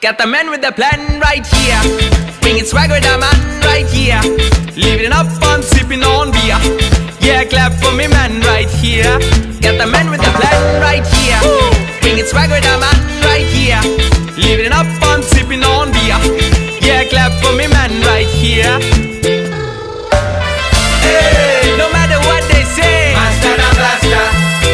Got the man with the plan right here, bringing swag with the man right here, living it up on sipping on beer. Yeah, clap for me man right here. Got the man with the plan right here, bringing swag with the man right here, living it up on sipping on beer. Yeah, clap for me man right here. Hey, no matter what they say, Master the Blaster.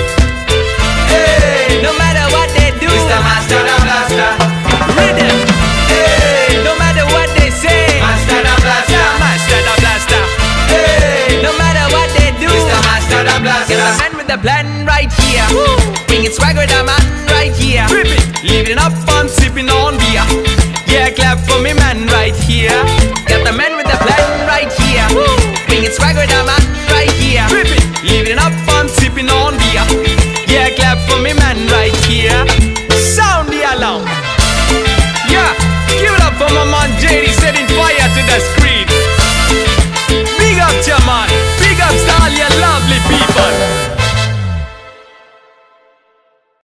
hey, no matter what they do, Mr. Master the Blaster. rhythm. Hey, no matter what they say, Master the Blaster. yeah, Master the Blaster. Hey, no matter what they do, Mr. Master the got the Blaster. man with the plan right here, bringing swag with the man right here, living up on sipping on beer. Yeah, clap for me man right here. Got the man with the plan right here, bringing swag with the man right here, living up on sipping on beer. Yeah, clap for me man right here. Sound the alarm. Yeah, give it up for my man JD setting fire to the screen.